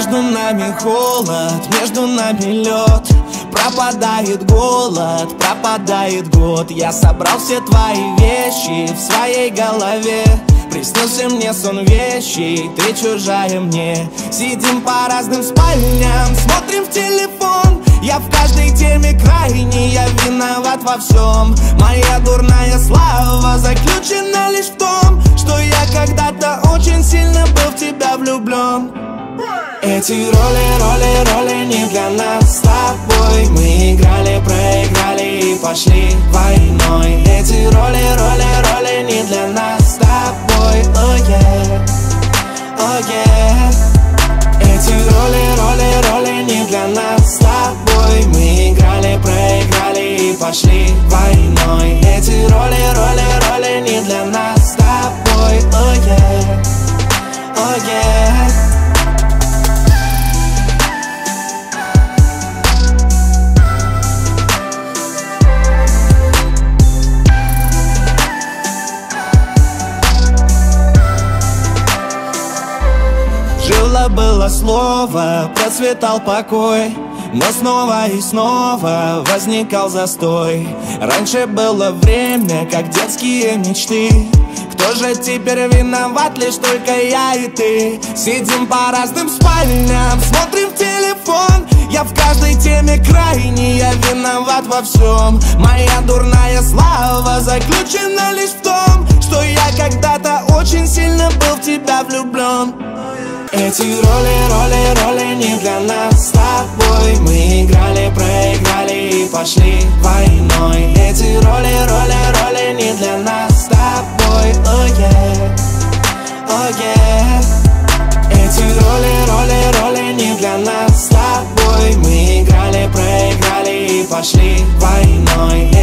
Между нами холод, между нами лед. Пропадает голод, пропадает год. Я собрал все твои вещи в своей голове. Приснился мне сон вещей, ты чужая мне. Сидим по разным спальням, смотрим в телефон. Я в каждой теме крайне, я виноват во всем. Моя дурная слава заключена лишь в том, что я когда-то очень сильно был в тебя влюблен. Эти роли не для нас с тобой. Мы играли, проиграли и пошли войной. Эти роли не для нас с тобой. Oh yeah, oh yeah. Эти роли не для нас с тобой. Мы играли, проиграли и пошли войной. Эти роли не для нас с тобой. Oh yeah, oh yeah. Было слово, процветал покой, но снова и снова возникал застой. Раньше было время, как детские мечты. Кто же теперь виноват? Лишь только я и ты. Сидим по разным спальням, смотрим в телефон. Я в каждой теме крайне, я виноват во всем. Моя дурная слава заключена лишь в том, что я когда-то очень сильно был в тебя влюблен. Эти роли не для нас с тобой. Мы играли, проиграли и пошли войной. Эти роли не для нас с тобой. Oh yeah, oh yeah. Эти роли не для нас с тобой. Мы играли, проиграли и пошли войной.